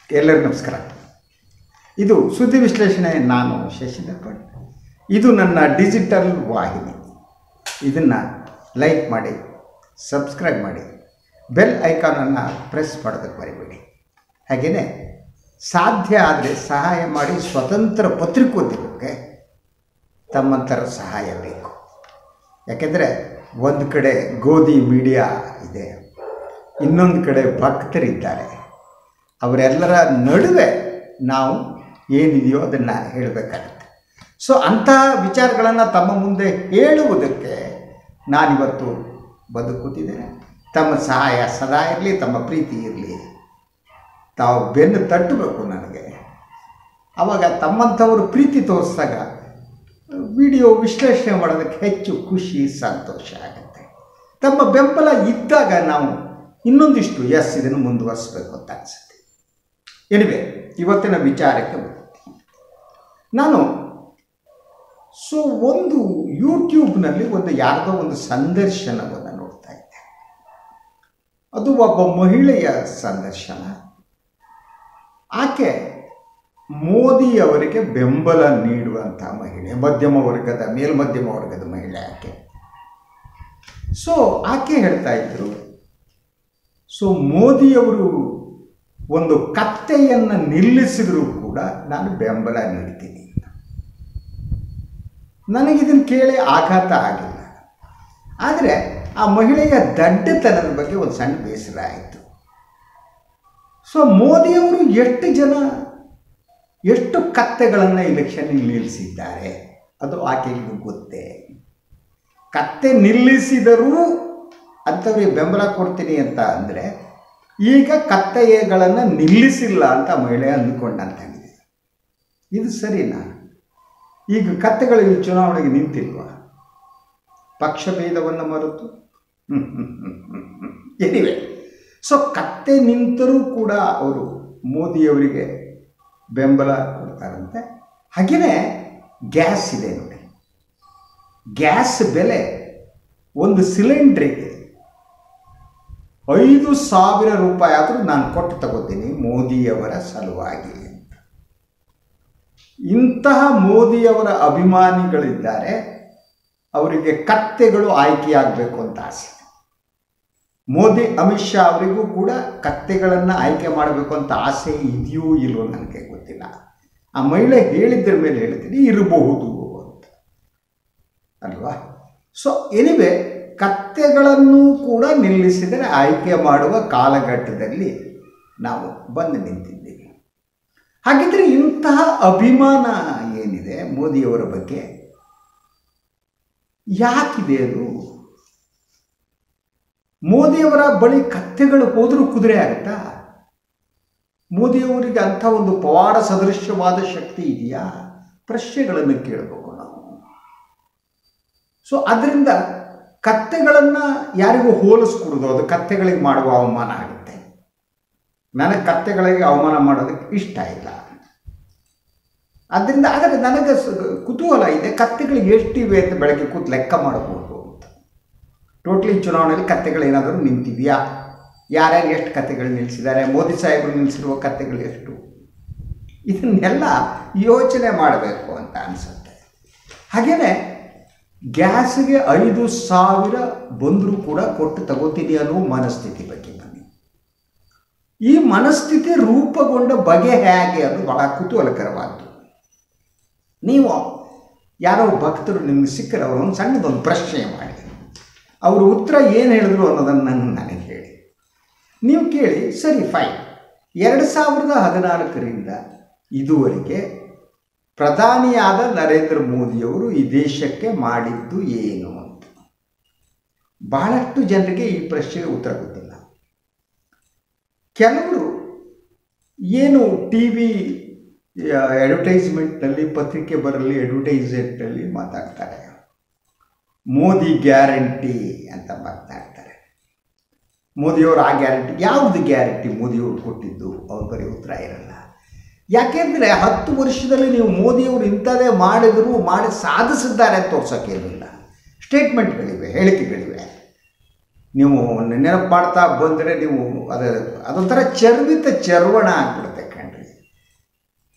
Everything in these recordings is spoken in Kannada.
ಎಲ್ಲರಿಗೂ ನಮಸ್ಕಾರ. ಇದು ಸುದ್ದಿ ವಿಶ್ಲೇಷಣೆ. ನಾನು ಶಶಿಧರ್ ಭಟ್. ಇದು ನನ್ನ ಡಿಜಿಟಲ್ ವಾಹಿನಿ. ಇದನ್ನು ಲೈಕ್ ಮಾಡಿ, ಸಬ್ಸ್ಕ್ರೈಬ್ ಮಾಡಿ, ಬೆಲ್ ಐಕಾನನ್ನು ಪ್ರೆಸ್ ಮಾಡೋದಕ್ಕೆ ಮರಿಬೇಡಿ. ಹಾಗೆಯೇ ಸಾಧ್ಯ ಆದರೆ ಸಹಾಯ ಮಾಡಿ. ಸ್ವತಂತ್ರ ಪತ್ರಿಕೋದ್ಯಮಕ್ಕೆ ತಮ್ಮಂಥರ ಸಹಾಯ ಬೇಕು. ಯಾಕೆಂದರೆ ಒಂದು ಕಡೆ ಗೋಧಿ ಮೀಡಿಯಾ ಇದೆ, ಇನ್ನೊಂದು ಕಡೆ ಭಕ್ತರಿದ್ದಾರೆ. ಅವರೆಲ್ಲರ ನಡುವೆ ನಾವು ಏನಿದೆಯೋ ಅದನ್ನು ಹೇಳಬೇಕಾಗುತ್ತೆ. ಸೊ ಅಂತಹ ವಿಚಾರಗಳನ್ನು ತಮ್ಮ ಮುಂದೆ ಹೇಳುವುದಕ್ಕೆ ನಾನಿವತ್ತು ಬಂದು ಕೂತಿದ್ದೇನೆ. ತಮ್ಮ ಸಹಾಯ ಸದಾ ಇರಲಿ, ತಮ್ಮ ಪ್ರೀತಿ ಇರಲಿ. ತಾವು ಬೆನ್ನು ತಟ್ಟಬೇಕು ನನಗೆ. ಆವಾಗ ತಮ್ಮಂಥವರು ಪ್ರೀತಿ ತೋರಿಸಿದಾಗ ವಿಡಿಯೋ ವಿಶ್ಲೇಷಣೆ ಮಾಡೋದಕ್ಕೆ ಹೆಚ್ಚು ಖುಷಿ, ಸಂತೋಷ ಆಗುತ್ತೆ. ತಮ್ಮ ಬೆಂಬಲ ಇದ್ದಾಗ ನಾವು ಇನ್ನೊಂದಿಷ್ಟು ಇದನ್ನು ಮುಂದುವರಿಸಬೇಕು ಅಂತ ಅನಿಸುತ್ತೆ. ಎನಿವೆ, ಇವತ್ತಿನ ವಿಚಾರಕ್ಕೆ ನಾನು ಒಂದು ಯೂಟ್ಯೂಬ್ನಲ್ಲಿ ಯಾರದೋ ಒಂದು ಸಂದರ್ಶನವನ್ನು ನೋಡ್ತಾ ಇದ್ದೆ. ಅದು ಒಬ್ಬ ಮಹಿಳೆಯ ಸಂದರ್ಶನ. ಆಕೆ ಮೋದಿಯವರಿಗೆ ಬೆಂಬಲ ನೀಡುವಂಥ ಮಹಿಳೆ, ಮೇಲ್ಮಧ್ಯಮ ವರ್ಗದ ಮಹಿಳೆ ಆಕೆ. ಆಕೆ ಹೇಳ್ತಾ ಇದ್ರು, ಮೋದಿಯವರು ಒಂದು ಕತ್ತೆಯನ್ನು ನಿಲ್ಲಿಸಿದರೂ ಕೂಡ ನಾನು ಬೆಂಬಲ ನೀಡ್ತೀನಿ. ನನಗಿದನ್ನು ಕೇಳಿ ಆಘಾತ ಆಗಿಲ್ಲ. ಆದರೆ ಆ ಮಹಿಳೆಯ ದಡ್ಡತನದ ಬಗ್ಗೆ ಒಂದು ಸಣ್ಣ ಬೇಸರ ಆಯಿತು. ಮೋದಿಯವರು ಎಷ್ಟು ಕತ್ತೆಗಳನ್ನು ಎಲೆಕ್ಷನ್ನಿಗೆ ನಿಲ್ಲಿಸಿದ್ದಾರೆ ಅದು ಆಕೆಗೆ ಗೊತ್ತೇ. ಕತ್ತೆ ನಿಲ್ಲಿಸಿದರೂ ಅಂಥವ್ರಿಗೆ ಬೆಂಬಲ ಕೊಡ್ತೀನಿ ಅಂತ ಅಂದರೆ, ಈಗ ಕತ್ತೆಗಳನ್ನು ನಿಲ್ಲಿಸಿಲ್ಲ ಅಂತ ಮಹಿಳೆ ಅಂದುಕೊಂಡಂತಾಗಿದೆ. ಇದು ಸರಿನಾ? ಈಗ ಕತ್ತೆಗಳಿಗೆ ಚುನಾವಣೆಗೆ ನಿಂತಿಲ್ವಾ? ಪಕ್ಷಭೇದವನ್ನು ಮರೆತು ಎನಿವೆ, ಕತ್ತೆ ನಿಂತರೂ ಕೂಡ ಅವರು ಮೋದಿಯವರಿಗೆ ಬೆಂಬಲ ಕೊಡ್ತಾರಂತೆ. ಹಾಗೆಯೇ ಗ್ಯಾಸ್ ಇದೆ ನೋಡಿ, ಗ್ಯಾಸ್ ಬೆಲೆ ಒಂದು ಸಿಲಿಂಡ್ರಿಗೆ 5,000 ರೂಪಾಯಿ ಆದರೂ ನಾನು ಕೊಟ್ಟು ತಗೋತೀನಿ ಮೋದಿಯವರ ಸಲುವಾಗಿ ಅಂತ. ಇಂತಹ ಮೋದಿಯವರ ಅಭಿಮಾನಿಗಳಿದ್ದಾರೆ. ಅವರಿಗೆ ಕತ್ತೆಗಳು ಆಯ್ಕೆಯಾಗಬೇಕು ಅಂತ ಆಸೆ. ಮೋದಿ, ಅಮಿತ್ ಶಾ ಅವರಿಗೂ ಕೂಡ ಕತ್ತೆಗಳನ್ನು ಆಯ್ಕೆ ಮಾಡಬೇಕು ಅಂತ ಆಸೆ ಇದೆಯೋ ಇಲ್ವೋ ನನಗೆ ಗೊತ್ತಿಲ್ಲ. ಆ ಮಹಿಳೆ ಹೇಳಿದ್ರ ಮೇಲೆ ಹೇಳ್ತೀನಿ, ಇರಬಹುದು ಅಂತ ಅಲ್ವಾ? ಎನಿವೆ, ಕತ್ತೆಗಳನ್ನು ಕೂಡ ನಿಲ್ಲಿಸಿದರೆ ಆಯ್ಕೆ ಮಾಡುವ ಕಾಲಘಟ್ಟದಲ್ಲಿ ನಾವು ಬಂದು ನಿಂತಿದ್ದೀವಿ. ಹಾಗಿದ್ರೆ ಇಂತಹ ಅಭಿಮಾನ ಏನಿದೆ ಮೋದಿಯವರ ಬಗ್ಗೆ, ಯಾಕಿದೆ ಅದು? ಮೋದಿಯವರ ಬಳಿ ಕತ್ತೆಗಳು ಹೋದರೂ ಕುದುರೆ ಆಗುತ್ತಾ? ಮೋದಿಯವರಿಗೆ ಅಂಥ ಒಂದು ಪವಾಡ ಸದೃಶ್ಯವಾದ ಶಕ್ತಿ ಇದೆಯಾ? ಪ್ರಶ್ನೆಗಳನ್ನು ಕೇಳಬೇಕು ನಾವು. ಅದರಿಂದ ಕತ್ತೆಗಳನ್ನು ಯಾರಿಗೂ ಹೋಲಿಸ್ಕೊಡೋದು, ಅದು ಕತ್ತೆಗಳಿಗೆ ಮಾಡುವ ಅವಮಾನ ಆಗುತ್ತೆ. ನನಗೆ ಕತ್ತೆಗಳಿಗೆ ಅವಮಾನ ಮಾಡೋದಕ್ಕೆ ಇಷ್ಟ ಇಲ್ಲ. ಅದರಿಂದ ಆದರೆ ನನಗೆ ಕುತೂಹಲ ಇದೆ, ಕತ್ತೆಗಳಿಗೆ ಎಷ್ಟಿವೆ ಅಂತ ಬೆಳಗ್ಗೆ ಕೂತು ಲೆಕ್ಕ ಮಾಡಬಹುದು ಅಂತ. ಟೋಟ್ಲಿ ಚುನಾವಣೆಯಲ್ಲಿ ಕತ್ತೆಗಳು ಏನಾದರೂ ನಿಂತಿದೆಯಾ? ಯಾರ್ಯಾರು ಎಷ್ಟು ಕತ್ತೆಗಳು ನಿಲ್ಲಿಸಿದ್ದಾರೆ? ಮೋದಿ ಸಾಹೇಬರು ನಿಲ್ಲಿಸಿರುವ ಕತ್ತೆಗಳು ಎಷ್ಟು? ಇದನ್ನೆಲ್ಲ ಯೋಚನೆ ಮಾಡಬೇಕು ಅಂತ ಅನಿಸುತ್ತೆ. ಹಾಗೆಯೇ ಗ್ಯಾಸ್ಗೆ 5,000 ಬಂದರೂ ಕೂಡ ಕೊಟ್ಟು ತಗೋತೀನಿ ಅನ್ನೋ ಮನಸ್ಥಿತಿ ಬಗ್ಗೆ ಬನ್ನಿ. ಈ ಮನಸ್ಥಿತಿ ರೂಪುಗೊಂಡ ಬಗೆ ಹೇಗೆ ಅದು ಬಹಳ ಕುತೂಹಲಕರವಾದ್ದು. ನೀವು ಯಾರೋ ಭಕ್ತರು ನಿಮಗೆ ಸಿಕ್ಕರೆ ಅವರು ಒಂದು ಸಣ್ಣದೊಂದು ಪ್ರಶ್ನೆ ಮಾಡಿ, ಅವರು ಉತ್ತರ ಏನು ಹೇಳಿದ್ರು ಅನ್ನೋದನ್ನು ನನಗೆ ಹೇಳಿ. ನೀವು ಕೇಳಿ, ಸರಿ ಫೈನ್, 2014ರಿಂದ ಇದುವರೆಗೆ ಪ್ರಧಾನಿಯಾದ ನರೇಂದ್ರ ಮೋದಿಯವರು ಈ ದೇಶಕ್ಕೆ ಮಾಡಿದ್ದು ಏನು ಅಂತ. ಬಹಳಷ್ಟು ಜನರಿಗೆ ಈ ಪ್ರಶ್ನೆಗೆ ಉತ್ತರ ಗೊತ್ತಿಲ್ಲ. ಕೆಲವರು ಏನು TV ಅಡ್ವರ್ಟೈಸ್ಮೆಂಟ್ನಲ್ಲಿ, ಪತ್ರಿಕೆ ಬರಲಿ ಅಡ್ವರ್ಟೈಸ್ಮೆಂಟ್ನಲ್ಲಿ ಮಾತಾಡ್ತಾರೆ, ಮೋದಿ ಗ್ಯಾರಂಟಿ ಅಂತ ಮಾತನಾಡ್ತಾರೆ. ಮೋದಿಯವರು ಆ ಗ್ಯಾರಂಟಿ, ಯಾವುದು ಗ್ಯಾರಂಟಿ ಮೋದಿಯವರು ಕೊಟ್ಟಿದ್ದು? ಅವ್ರ ಬರೀ ಉತ್ತರ ಇರಲ್ಲ. ಯಾಕೆಂದರೆ 10 ವರ್ಷದಲ್ಲಿ ನೀವು ಮೋದಿಯವರು ಇಂಥದೇ ಮಾಡಿ ಸಾಧಿಸಿದ್ದಾರೆ ಅಂತ ತೋರ್ಸೋಕ್ಕೇನಿಲ್ಲ. ಸ್ಟೇಟ್ಮೆಂಟ್ಗಳಿವೆ, ಹೇಳಿಕೆಗಳಿವೆ. ನೀವು ನೆನಪು ಮಾಡ್ತಾ ಬಂದರೆ ನೀವು ಅದೊಂಥರ ಚರ್ವಣ ಆಗ್ಬಿಡುತ್ತೆ ಕಣೆ.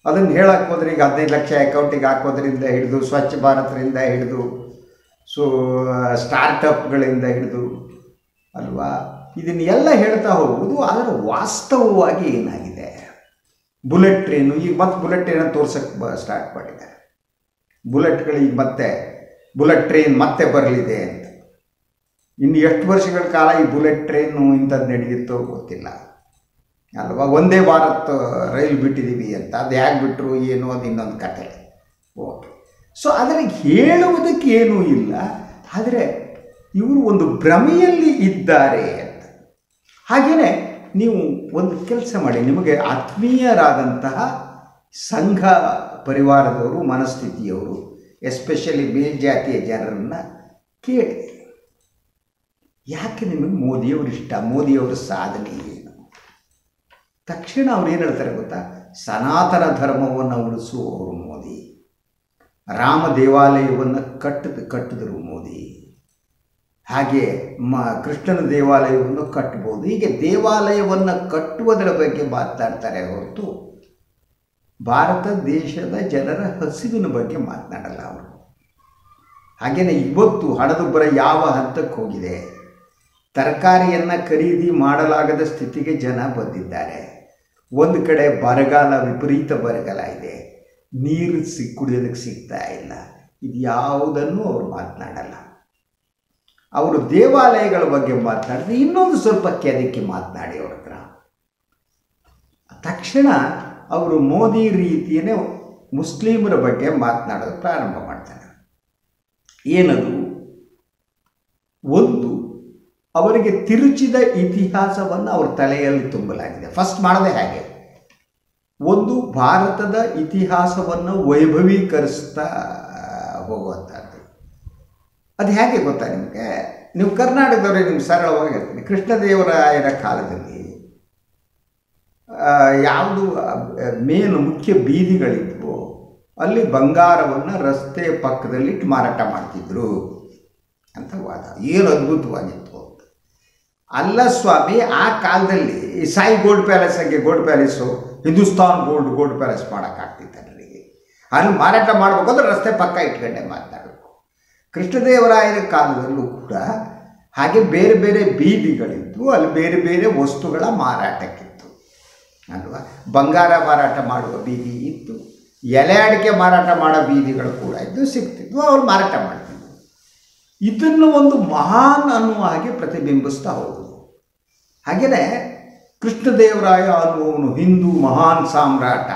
ಅದನ್ನು ಹೇಳಕ್ಕೆ ಹೋದ್ರೆ ಈಗ 15 ಲಕ್ಷ ಅಕೌಂಟಿಗೆ ಹಾಕೋದ್ರಿಂದ ಹಿಡಿದು ಸ್ವಚ್ಛ ಭಾರತದಿಂದ ಹಿಡಿದು ಸ್ಟಾರ್ಟಪ್ಗಳಿಂದ ಹಿಡಿದು ಅಲ್ವಾ, ಇದನ್ನೆಲ್ಲ ಹೇಳ್ತಾ ಹೋಗುವುದು. ಆದರೆ ವಾಸ್ತವವಾಗಿ ಏನಾಗಿದೆ, ಬುಲೆಟ್ ಟ್ರೈನು ಈಗ ಮತ್ತೆ ಬುಲೆಟ್ ಟ್ರೈನನ್ನು ತೋರ್ಸೋಕ್ಕೆ ಸ್ಟಾರ್ಟ್ ಮಾಡಿದ್ದಾರೆ. ಬುಲೆಟ್ಗಳಿಗೆ ಮತ್ತೆ ಬುಲೆಟ್ ಟ್ರೈನ್ ಮತ್ತೆ ಬರಲಿದೆ ಅಂತ. ಇನ್ನು ಎಷ್ಟು ವರ್ಷಗಳ ಕಾಲ ಈ ಬುಲೆಟ್ ಟ್ರೈನು ಇಂಥದ್ದು ನಡೆಯುತ್ತೋ ಗೊತ್ತಿಲ್ಲ ಅಲ್ವಾ. ಒಂದೇ ಭಾರತ್ ರೈಲು ಬಿಟ್ಟಿದ್ದೀವಿ ಅಂತ, ಅದು ಹೇಗೆ ಬಿಟ್ಟರು ಏನು ಅದು ಇನ್ನೊಂದು ಕಥೆ. ಓಕೆ, ಸೊ ಆದರೆ ಹೇಳುವುದಕ್ಕೆ ಏನೂ ಇಲ್ಲ. ಆದರೆ ಇವರು ಒಂದು ಭ್ರಮೆಯಲ್ಲಿ ಇದ್ದಾರೆ ಅಂತ. ಹಾಗೆಯೇ ನೀವು ಒಂದು ಕೆಲಸ ಮಾಡಿ, ನಿಮಗೆ ಆತ್ಮೀಯರಾದಂತಹ ಸಂಘ ಪರಿವಾರದವರು, ಮನಸ್ಥಿತಿಯವರು, ಎಸ್ಪೆಷಲಿ ಮೇಲ್ಜಾತಿಯ ಜನರನ್ನು ಕೇಳಿ, ಯಾಕೆ ನಿಮಗೆ ಮೋದಿಯವರು ಇಷ್ಟ, ಮೋದಿಯವರ ಸಾಧನೆ ಏನು? ತಕ್ಷಣ ಅವ್ರು ಏನು ಹೇಳ್ತಾರೆ ಗೊತ್ತಾ, ಸನಾತನ ಧರ್ಮವನ್ನು ಉಳಿಸುವವರು ಮೋದಿ, ರಾಮ ದೇವಾಲಯವನ್ನು ಕಟ್ಟಿದರು ಮೋದಿ, ಹಾಗೆ ಕೃಷ್ಣನ ದೇವಾಲಯವನ್ನು ಕಟ್ಟಬಹುದು. ಹೀಗೆ ದೇವಾಲಯವನ್ನು ಕಟ್ಟುವುದರ ಬಗ್ಗೆ ಮಾತನಾಡ್ತಾರೆ ಹೊರತು ಭಾರತ ದೇಶದ ಜನರ ಹಸಿವಿನ ಬಗ್ಗೆ ಮಾತನಾಡಲ್ಲ ಅವರು. ಹಾಗೆಯೇ ಇವತ್ತು ಹಣದುಬ್ಬರ ಯಾವ ಹಂತಕ್ಕೆ ಹೋಗಿದೆ, ತರಕಾರಿಯನ್ನು ಖರೀದಿ ಮಾಡಲಾಗದ ಸ್ಥಿತಿಗೆ ಜನ ಬಂದಿದ್ದಾರೆ. ಒಂದು ಕಡೆ ಬರಗಾಲ, ವಿಪರೀತ ಬರಗಾಲ ಇದೆ, ನೀರು ಕುಡಿಯೋದಕ್ಕೆ ಸಿಗ್ತಾ ಇಲ್ಲ. ಇದು ಯಾವುದನ್ನು ಅವರು ಮಾತನಾಡಲ್ಲ. ಅವರು ದೇವಾಲಯಗಳ ಬಗ್ಗೆ ಮಾತನಾಡಿದ್ರೆ ಇನ್ನೊಂದು ಸ್ವಲ್ಪ ಕೆದಕಿ ಮಾತನಾಡಿ ಅವ್ರ ಹತ್ರ. ತಕ್ಷಣ ಅವರು ಮೋದಿ ರೀತಿಯೇ ಮುಸ್ಲಿಮರ ಬಗ್ಗೆ ಮಾತನಾಡೋದು ಪ್ರಾರಂಭ ಮಾಡ್ತಾರೆ. ಏನದು? ಒಂದು, ಅವರಿಗೆ ತಿರುಚಿದ ಇತಿಹಾಸವನ್ನು ಅವ್ರ ತಲೆಯಲ್ಲಿ ತುಂಬಲಾಗಿದೆ. ಫಸ್ಟ್ ಮಾಡದೆ ಹಾಗೆ, ಒಂದು ಭಾರತದ ಇತಿಹಾಸವನ್ನು ವೈಭವೀಕರಿಸ್ತಾ ಹೋಗುವಂಥದ್ದು. ಅದು ಹೇಗೆ ಗೊತ್ತಾ ನಿಮಗೆ? ನೀವು ಕರ್ನಾಟಕದವ್ರಿಗೆ ನಿಮ್ಗೆ ಸರಳವಾಗಿ ಹೇಳ್ತೀನಿ, ಕೃಷ್ಣದೇವರಾಯರ ಕಾಲದಲ್ಲಿ ಯಾವುದು ಮೇನು ಮುಖ್ಯ ಬೀದಿಗಳಿದ್ವು, ಅಲ್ಲಿ ಬಂಗಾರವನ್ನು ರಸ್ತೆ ಪಕ್ಕದಲ್ಲಿಟ್ಟು ಮಾರಾಟ ಮಾಡ್ತಿದ್ರು ಅಂತ ವಾದ. ಏನು ಅದ್ಭುತವಾಗಿತ್ತು ಅಂತ. ಅಲ್ಲ ಸ್ವಾಮಿ, ಆ ಕಾಲದಲ್ಲಿ ಸಾಯಿ ಗೋಲ್ಡ್ ಪ್ಯಾಲೇಸ್ ಆಗಿ gold palace Hindustan gold palace ಮಾಡೋಕ್ಕಾಗ್ತಿತ್ತು ನನಗೆ. ಅಲ್ಲಿ ಮಾರಾಟ ಮಾಡಬೇಕಾದ್ರೆ ರಸ್ತೆ ಪಕ್ಕ ಇಟ್ಕೊಂಡೆ ಮಾತಾಡಬೇಕು. ಕೃಷ್ಣದೇವರಾಯರ ಕಾಲದಲ್ಲೂ ಕೂಡ ಹಾಗೆ ಬೇರೆ ಬೇರೆ ಬೀದಿಗಳಿದ್ದು, ಅಲ್ಲಿ ಬೇರೆ ಬೇರೆ ವಸ್ತುಗಳ ಮಾರಾಟಕ್ಕಿತ್ತು ಅಲ್ವಾ. ಬಂಗಾರ ಮಾರಾಟ ಮಾಡುವ ಬೀದಿ ಇತ್ತು, ಎಲೆ ಅಡಿಕೆ ಮಾರಾಟ ಮಾಡೋ ಬೀದಿಗಳು ಕೂಡ ಇದ್ದು, ಸಿಗ್ತಿದ್ವು, ಅವ್ರು ಮಾರಾಟ ಮಾಡ್ತಿದ್ವು. ಇದನ್ನು ಒಂದು ಮಹಾನ್ ಅನ್ನುವ ಹಾಗೆ ಪ್ರತಿಬಿಂಬಿಸ್ತಾ ಹೋಗುದು. ಹಾಗೆಯೇ ಕೃಷ್ಣದೇವರಾಯ ಅನ್ನುವನು ಹಿಂದೂ ಮಹಾನ್ ಸಾಮ್ರಾಟ,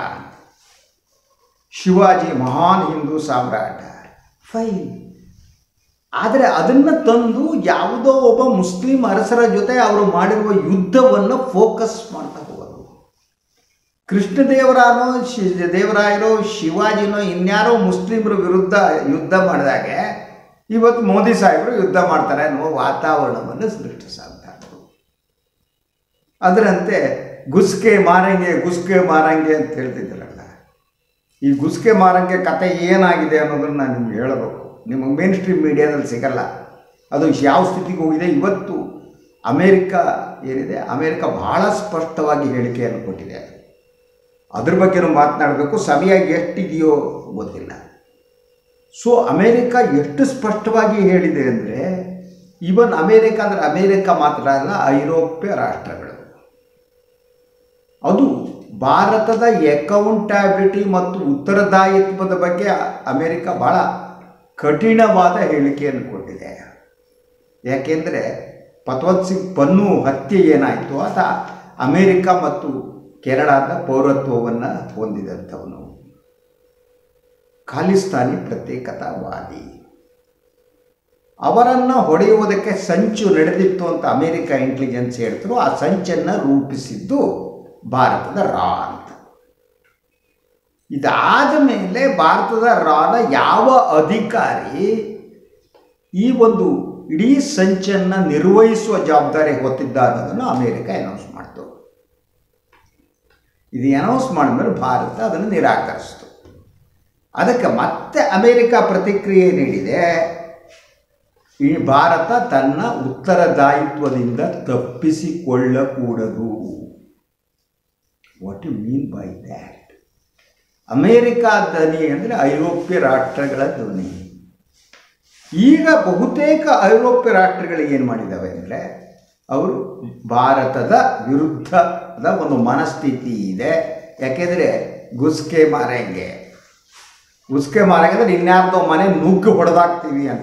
ಶಿವಾಜಿ ಮಹಾನ್ ಹಿಂದೂ ಸಾಮ್ರಾಟ, ಫೈನ್. ಆದರೆ ಅದನ್ನು ತಂದು ಯಾವುದೋ ಒಬ್ಬ ಮುಸ್ಲಿಂ ಅರಸರ ಜೊತೆ ಅವರು ಮಾಡಿರುವ ಯುದ್ಧವನ್ನು ಫೋಕಸ್ ಮಾಡ್ತಾ ಹೋಗೋದು. ಕೃಷ್ಣದೇವರಾಯರೋ ಶಿವಾಜಿನೋ ಇನ್ಯಾರೋ ಮುಸ್ಲಿಮರ ವಿರುದ್ಧ ಯುದ್ಧ ಮಾಡಿದಾಗೆ ಇವತ್ತು ಮೋದಿ ಸಾಹೇಬರು ಯುದ್ಧ ಮಾಡ್ತಾರೆ ಅನ್ನುವ ವಾತಾವರಣವನ್ನು ಸೃಷ್ಟಿಸ್ತಾರೆ. ಅದರಂತೆ ಗುಸ್ಕೆ ಮಾರಂಗೆ ಅಂತ ಹೇಳ್ತಿದ್ರಲ್ಲ, ಈ ಗುಸ್ಕೆ ಮಾರಂಗೆ ಕತೆ ಏನಾಗಿದೆ ಅನ್ನೋದನ್ನು ನಾನು ನಿಮ್ಗೆ ಹೇಳಬೇಕು. ನಿಮಗೆ ಮೇನ್ ಸ್ಟ್ರೀಮ್ ಮೀಡಿಯಾದಲ್ಲಿ ಸಿಗಲ್ಲ. ಅದು ಯಾವ ಸ್ಥಿತಿಗೆ ಹೋಗಿದೆ ಇವತ್ತು. ಅಮೇರಿಕ ಏನಿದೆ, ಅಮೇರಿಕ ಬಹಳ ಸ್ಪಷ್ಟವಾಗಿ ಹೇಳಿಕೆಯನ್ನು ಕೊಟ್ಟಿದೆ. ಅದ್ರ ಬಗ್ಗೆನೂ ಮಾತನಾಡಬೇಕು. ಸರಿಯಾಗಿ ಎಷ್ಟಿದೆಯೋ ಗೊತ್ತಿಲ್ಲ. ಸೊ ಅಮೇರಿಕ ಎಷ್ಟು ಸ್ಪಷ್ಟವಾಗಿ ಹೇಳಿದೆ ಅಂದರೆ, ಈವನ್ ಅಮೇರಿಕ ಅಂದರೆ ಅಮೇರಿಕ ಮಾತ್ರ ಅಲ್ಲ, ಐರೋಪ್ಯ ರಾಷ್ಟ್ರಗಳು ಅದು ಭಾರತದ ಅಕೌಂಟಬಿಲಿಟಿ ಮತ್ತು ಉತ್ತರದಾಯಿತ್ವದ ಬಗ್ಗೆ ಅಮೇರಿಕ ಭಾಳ ಕಠಿಣವಾದ ಹೇಳಿಕೆಯನ್ನು ಕೊಟ್ಟಿದೆ. ಯಾಕೆಂದರೆ ಪತ್ವತ್ ಸಿಂಗ್ ಪನ್ನು ಹತ್ಯೆ ಏನಾಯಿತು, ಆತ ಅಮೇರಿಕ ಮತ್ತು ಕೆನಡಾದ ಪೌರತ್ವವನ್ನು ಹೊಂದಿದಂಥವನು, ಖಾಲಿಸ್ತಾನಿ ಪ್ರತ್ಯೇಕತಾವಾದಿ. ಅವರನ್ನು ಹೊಡೆಯುವುದಕ್ಕೆ ಸಂಚು ನಡೆದಿತ್ತು ಅಂತ ಅಮೇರಿಕ ಇಂಟೆಲಿಜೆನ್ಸ್ ಹೇಳ್ತರು. ಆ ಸಂಚನ್ನು ರೂಪಿಸಿದ್ದು ಭಾರತದ ರಾ ಅಂತ. ಇದಾದ ಮೇಲೆ ಭಾರತದ ರಾನ ಯಾವ ಅಧಿಕಾರಿ ಈ ಒಂದು ಇಡೀ ಸಂಚನ್ನು ನಿರ್ವಹಿಸುವ ಜವಾಬ್ದಾರಿ ಹೊತ್ತಿದ್ದ ಅನ್ನೋದನ್ನು ಅಮೇರಿಕ ಅನೌನ್ಸ್ ಮಾಡ್ತು. ಇದು ಅನೌನ್ಸ್ ಮಾಡಿದ್ಮೇಲೆ ಭಾರತ ಅದನ್ನು ನಿರಾಕರಿಸಿತು. ಅದಕ್ಕೆ ಮತ್ತೆ ಅಮೇರಿಕ ಪ್ರತಿಕ್ರಿಯೆ ನೀಡಿದೆ, ಈ ಭಾರತ ತನ್ನ ಉತ್ತರದಾಯಿತ್ವದಿಂದ ತಪ್ಪಿಸಿಕೊಳ್ಳಕೂಡದು. What you mean by that? America ಧ್ವನಿ ಅಂದರೆ ಐರೋಪ್ಯ ರಾಷ್ಟ್ರಗಳ ಧ್ವನಿ. ಈಗ ಬಹುತೇಕ ಐರೋಪ್ಯ ರಾಷ್ಟ್ರಗಳು ಏನು ಮಾಡಿದ್ದಾವೆ ಅಂದರೆ ಅವರು ಭಾರತದ ವಿರುದ್ಧದ ಒಂದು ಮನಸ್ಥಿತಿ ಇದೆ. ಯಾಕೆಂದರೆ ಗುಸ್ಕೆ ಮಾರಂಗೆ ಅಂದರೆ ಇನ್ಯಾರ್ದೋ ಮನೆ ನುಗ್ಗು ಹೊಡೆದಾಕ್ತೀವಿ ಅಂತ.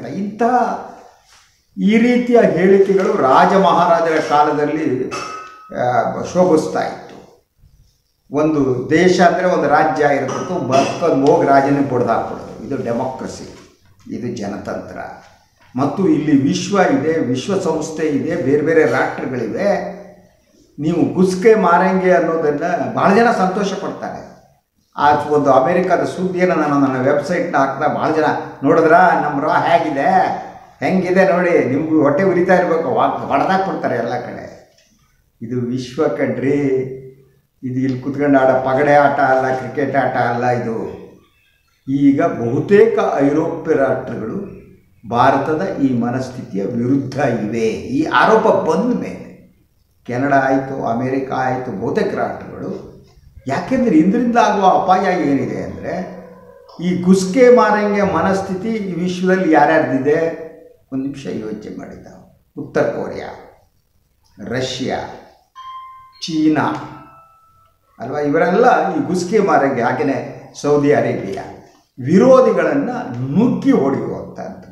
ಈ ರೀತಿಯ ಹೇಳಿಕೆಗಳು ರಾಜ ಮಹಾರಾಜರ ಕಾಲದಲ್ಲಿ ಶೋಭಿಸ್ತಾ ಇತ್ತು. ಒಂದು ದೇಶ ಅಂದರೆ ಒಂದು ರಾಜ್ಯ ಇರ್ತಿತ್ತು, ಬರ್ಕೊಂಡು ಹೋಗಿ ರಾಜನೇ ಹೊಡೆದಾಕ್ಬಿಡೋದು. ಇದು ಡೆಮೋಕ್ರಸಿ, ಇದು ಜನತಂತ್ರ. ಮತ್ತು ಇಲ್ಲಿ ವಿಶ್ವ ಇದೆ, ವಿಶ್ವಸಂಸ್ಥೆ ಇದೆ, ಬೇರೆ ಬೇರೆ ರಾಷ್ಟ್ರಗಳಿವೆ. ನೀವು ಗುಸ್ಕೆ ಮಾರಂಗೆ ಅನ್ನೋದನ್ನು ಭಾಳ ಜನ ಸಂತೋಷ ಪಡ್ತಾರೆ. ಆ ಒಂದು ಅಮೇರಿಕಾದ ಸುದ್ದಿಯನ್ನು ನಾನು ನನ್ನ ವೆಬ್ಸೈಟ್ನ ಹಾಕಿದ ಭಾಳ ಜನ ನೋಡಿದ್ರಾ, ನಮ್ಮ ರಾ ಹೆಂಗಿದೆ ನೋಡಿ, ನಿಮಗೂ ಹೊಟ್ಟೆ ಉರಿತಾ ಇರಬೇಕು, ಹೊಡೆದಾಕ್ಬಿಡ್ತಾರೆ ಎಲ್ಲ ಕಡೆ. ಇದು ವಿಶ್ವ ಕಣ್ರಿ, ಇದು ಇಲ್ಲಿ ಕುತ್ಕೊಂಡು ಆಡೋ ಪಗಡೆ ಆಟ ಅಲ್ಲ, ಕ್ರಿಕೆಟ್ ಆಟ ಅಲ್ಲ ಇದು. ಈಗ ಬಹುತೇಕ ಐರೋಪ್ಯ ರಾಷ್ಟ್ರಗಳು ಭಾರತದ ಈ ಮನಸ್ಥಿತಿಯ ವಿರುದ್ಧ ಇವೆ. ಈ ಆರೋಪ ಬಂದ ಮೇಲೆ ಕೆನಡಾ ಆಯಿತು, ಅಮೇರಿಕಾ ಆಯಿತು, ಬಹುತೇಕ ರಾಷ್ಟ್ರಗಳು. ಯಾಕೆಂದರೆ ಇದರಿಂದ ಆಗುವ ಅಪಾಯ ಏನಿದೆ ಅಂದರೆ, ಈ ಗುಸ್ಕೆ ಮಾರಂಗೆ ಮನಸ್ಥಿತಿ ಈ ವಿಶ್ವದಲ್ಲಿ ಯಾರ್ಯಾರ್ದಿದೆ ಒಂದು ನಿಮಿಷ ಯೋಚನೆ ಮಾಡಿದ. ಉತ್ತರ ಕೊರಿಯಾ, ರಷ್ಯಾ, ಚೀನಾ ಅಲ್ವಾ, ಇವರೆಲ್ಲ ಈ ಗುಸ್ಕೆ ಮಾರಂಗೆ, ಹಾಗೆಯೇ ಸೌದಿ ಅರೇಬಿಯಾ ವಿರೋಧಿಗಳನ್ನು ನುಗ್ಗಿ ಹೊಡೆಯುವಂಥದ್ದು.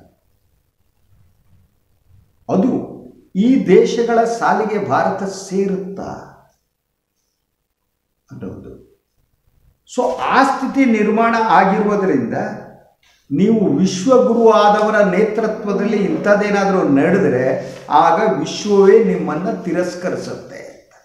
ಅದು ಈ ದೇಶಗಳ ಸಾಲಿಗೆ ಭಾರತ ಸೇರುತ್ತಾ ಅನ್ನೋದು. ಸೊ ಆ ಸ್ಥಿತಿ ನಿರ್ಮಾಣ ಆಗಿರುವುದರಿಂದ ನೀವು ವಿಶ್ವಗುರು ಆದವರ ನೇತೃತ್ವದಲ್ಲಿ ಇಂಥದ್ದೇನಾದರೂ ನಡೆದರೆ ಆಗ ವಿಶ್ವವೇ ನಿಮ್ಮನ್ನು ತಿರಸ್ಕರಿಸುತ್ತೆ.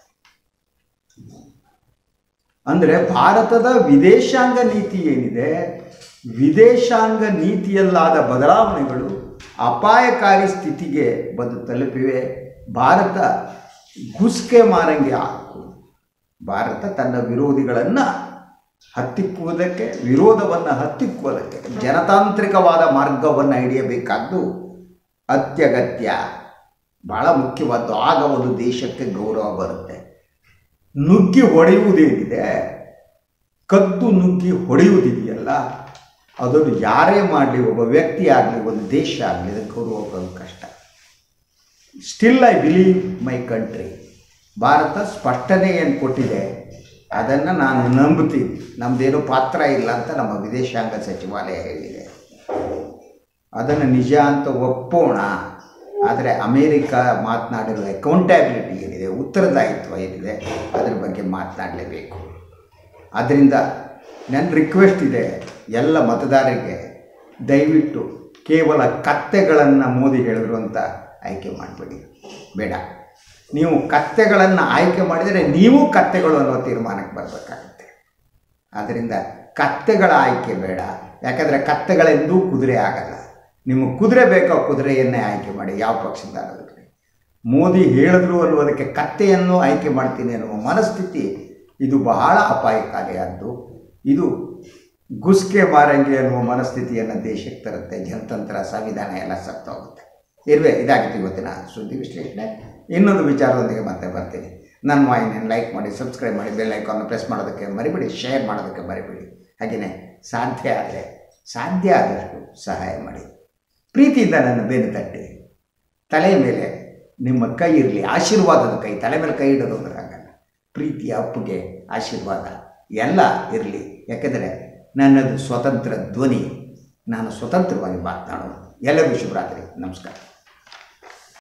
ಅಂದರೆ ಭಾರತದ ವಿದೇಶಾಂಗ ನೀತಿ ಏನಿದೆ, ವಿದೇಶಾಂಗ ನೀತಿಯಲ್ಲಾದ ಬದಲಾವಣೆಗಳು ಅಪಾಯಕಾರಿ ಸ್ಥಿತಿಗೆ ಬಂದು ತಲುಪಿವೆ. ಭಾರತ ಗುಸ್ಕೆ ಮಾರಂಗೆ ಹಾಕು, ಭಾರತ ತನ್ನ ವಿರೋಧಿಗಳನ್ನು ಹತ್ತಿಕ್ಕುವುದಕ್ಕೆ, ವಿರೋಧವನ್ನು ಹತ್ತಿಕ್ಕುವುದಕ್ಕೆ ಜನತಾಂತ್ರಿಕವಾದ ಮಾರ್ಗವನ್ನು ಹಿಡಿಯಬೇಕಾದ್ದು ಅತ್ಯಗತ್ಯ, ಭಾಳ ಮುಖ್ಯವಾದ್ದು. ಆಗ ಒಂದು ದೇಶಕ್ಕೆ ಗೌರವ ಬರುತ್ತೆ. ನುಗ್ಗಿ ಹೊಡೆಯುವುದೇನಿದೆ, ಕದ್ದು ನುಗ್ಗಿ ಹೊಡೆಯುವುದಿದೆಯಲ್ಲ, ಅದನ್ನು ಯಾರೇ ಮಾಡಲಿ, ಒಬ್ಬ ವ್ಯಕ್ತಿ ಆಗಲಿ, ಒಂದು ದೇಶ ಆಗಲಿ, ಅದಕ್ಕೆ ಗೌರವ ಬರೋದು ಕಷ್ಟ. Still I believe my country. Bharat ಸ್ಪಷ್ಟನೆ ಏನು ಕೊಟ್ಟಿದೆ ಅದನ್ನು ನಾನು ನಂಬ್ತೀನಿ. ನಮ್ಮದೇನು ಪಾತ್ರ ಇಲ್ಲ ಅಂತ ನಮ್ಮ ವಿದೇಶಾಂಗ ಸಚಿವಾಲಯ ಹೇಳಿದೆ. ಅದನ್ನು ನಿಜ ಅಂತ ಒಪ್ಪೋಣ. ಆದರೆ ಅಮೇರಿಕಾ ಮಾತನಾಡಿರುವ ಅಕೌಂಟಬಿಲಿಟಿ ಏನಿದೆ, ಉತ್ತರದಾಯಿತ್ವ ಏನಿದೆ, ಅದರ ಬಗ್ಗೆ ಮಾತನಾಡಲೇಬೇಕು. ಆದ್ದರಿಂದ ನನ್ನ ರಿಕ್ವೆಸ್ಟ್ ಇದೆ ಎಲ್ಲ ಮತದಾರರಿಗೆ, ದಯವಿಟ್ಟು ಕೇವಲ ಕತ್ತೆಗಳನ್ನು ಮೋದಿ ಹೇಳಿದ್ರು ಅಂತ ಆಯ್ಕೆ ಮಾಡಬೇಡಿ. ಬೇಡ, ನೀವು ಕತ್ತೆಗಳನ್ನು ಆಯ್ಕೆ ಮಾಡಿದರೆ ನೀವು ಕತ್ತೆಗಳು ಅನ್ನೋ ತೀರ್ಮಾನಕ್ಕೆ ಬರಬೇಕಾಗುತ್ತೆ. ಆದ್ದರಿಂದ ಕತ್ತೆಗಳ ಆಯ್ಕೆ ಬೇಡ. ಯಾಕಂದರೆ ಕತ್ತೆಗಳೆಂದೂ ಕುದುರೆ ಆಗಲ್ಲ. ನಿಮಗೆ ಕುದುರೆ ಬೇಕೋ ಕುದುರೆಯನ್ನೇ ಆಯ್ಕೆ ಮಾಡಿ, ಯಾವ ಪಕ್ಷದಿಂದ ಅನ್ನೋದಕ್ಕೆ. ಮೋದಿ ಹೇಳಿದ್ರು ಅನ್ನೋದಕ್ಕೆ ಕತ್ತೆಯನ್ನು ಆಯ್ಕೆ ಮಾಡ್ತೀನಿ ಅನ್ನುವ ಮನಸ್ಥಿತಿ ಇದು ಬಹಳ ಅಪಾಯಕಾರಿಯಾದ್ದು. ಇದು ಗುಸ್ಕೆ ಮಾರಂಗೆ ಅನ್ನುವ ಮನಸ್ಥಿತಿಯನ್ನು ದೇಶಕ್ಕೆ ತರುತ್ತೆ. ಜನತಂತ್ರ, ಸಂವಿಧಾನ ಎಲ್ಲ ಸತ್ತೋಗುತ್ತೆ. ಇದಾಗಿತ್ತು ಇವತ್ತಿನ ಸುದ್ದಿ ವಿಶ್ಲೇಷಣೆ. ಇನ್ನೊಂದು ವಿಚಾರದೊಂದಿಗೆ ಮತ್ತೆ ಬರ್ತೀನಿ. ನನ್ನ ವಾಹಿನಿಯನ್ನು ಲೈಕ್ ಮಾಡಿ, ಸಬ್ಸ್ಕ್ರೈಬ್ ಮಾಡಿ, ಬೆಲ್ ಐಕಾನ್ ಪ್ರೆಸ್ ಮಾಡೋದಕ್ಕೆ ಮರಿಬೇಡಿ, ಶೇರ್ ಮಾಡೋದಕ್ಕೆ ಮರಿಬೇಡಿ. ಹಾಗೆಯೇ ಸಾಧ್ಯ ಆದಷ್ಟು ಸಹಾಯ ಮಾಡಿ. ಪ್ರೀತಿಯಿಂದ ನನ್ನ ಬೆನ್ನು ತಟ್ಟಿ, ತಲೆಯ ಮೇಲೆ ನಿಮ್ಮ ಕೈ ಇರಲಿ, ಆಶೀರ್ವಾದದ ಕೈ. ತಲೆ ಮೇಲೆ ಕೈ ಇಡೋದು ಅಂದ್ರೆ ಆಗಲ್ಲ. ಪ್ರೀತಿಯ ಅಪ್ಪುಗೆ ಆಶೀರ್ವಾದ ಎಲ್ಲ ಇರಲಿ. ಯಾಕೆಂದರೆ ನನ್ನದು ಸ್ವತಂತ್ರ ಧ್ವನಿ, ನಾನು ಸ್ವತಂತ್ರವಾಗಿ ಮಾತನಾಡೋದು. ಎಲ್ಲರಿಗೂ ಶುಭರಾತ್ರಿ, ನಮಸ್ಕಾರ.